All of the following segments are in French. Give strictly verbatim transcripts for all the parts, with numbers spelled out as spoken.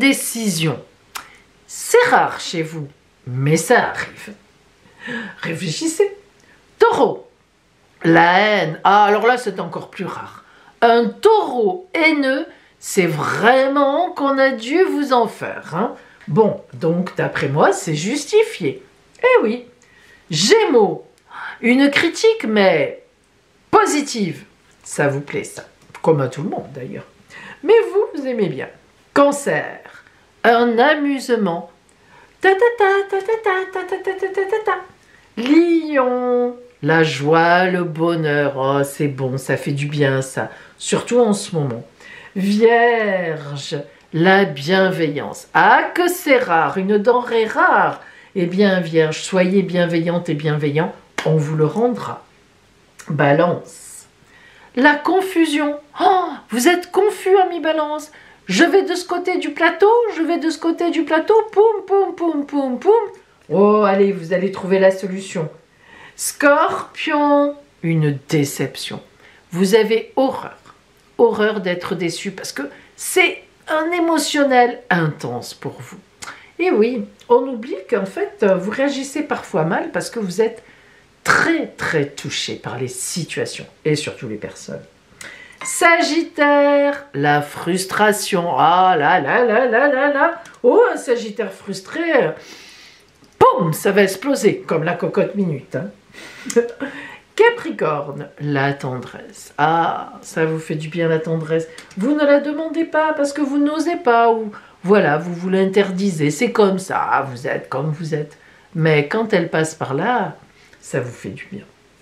décision. C'est rare chez vous, mais ça arrive. Réfléchissez. Taureau, la haine. Ah, alors là, c'est encore plus rare. Un taureau haineux, c'est vraiment qu'on a dû vous en faire. Hein? Bon, donc, d'après moi, c'est justifié. Eh oui. Gémeaux, une critique, mais positive. Ça vous plaît, ça. Comme à tout le monde, d'ailleurs. Mais vous, vous aimez bien. Cancer, un amusement. Ta ta ta ta ta ta ta ta ta ta ta ta. Lion, la joie, le bonheur. Oh, c'est bon, ça fait du bien, ça. Surtout en ce moment. Vierge, la bienveillance. Ah, que c'est rare, une denrée rare. Eh bien, Vierge, soyez bienveillante et bienveillant, on vous le rendra. Balance, la confusion. Oh, vous êtes confus, ami Balance. Je vais de ce côté du plateau, je vais de ce côté du plateau, poum, poum, poum, poum, poum. Oh, allez, vous allez trouver la solution. Scorpion, une déception. Vous avez horreur, horreur d'être déçu parce que c'est un émotionnel intense pour vous. Et oui, on oublie qu'en fait, vous réagissez parfois mal parce que vous êtes très, très touché par les situations et surtout les personnes. Sagittaire, la frustration. Ah là là là là là là. Oh, un Sagittaire frustré, boum, ça va exploser comme la cocotte minute. Hein. Capricorne, la tendresse. Ah, ça vous fait du bien la tendresse. Vous ne la demandez pas parce que vous n'osez pas ou voilà, vous vous l'interdisez. C'est comme ça, vous êtes comme vous êtes. Mais quand elle passe par là, ça vous fait du bien.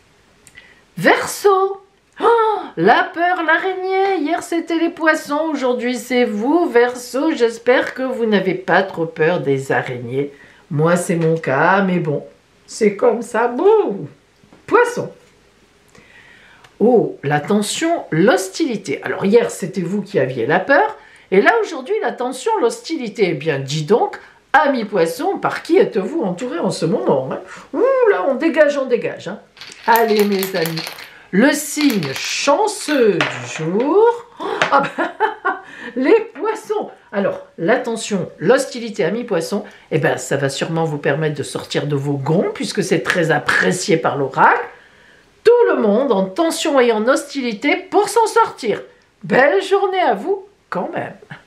Verseau. Oh, la peur, l'araignée. Hier, c'était les poissons. Aujourd'hui, c'est vous, Verseau. J'espère que vous n'avez pas trop peur des araignées. Moi, c'est mon cas, mais bon, c'est comme ça. Bouh. Poisson. Oh, la tension, l'hostilité. Alors, hier, c'était vous qui aviez la peur. Et là, aujourd'hui, la tension, l'hostilité. Eh bien, dis donc, ami Poisson, par qui êtes-vous entouré en ce moment hein? Ouh, là, on dégage, on dégage. Hein. Allez, mes amis. Le signe chanceux du jour, oh, ah bah, les poissons. Alors, l'attention, l'hostilité, ami poisson, eh ben, ça va sûrement vous permettre de sortir de vos gonds, puisque c'est très apprécié par l'oracle. Tout le monde en tension et en hostilité pour s'en sortir. Belle journée à vous, quand même.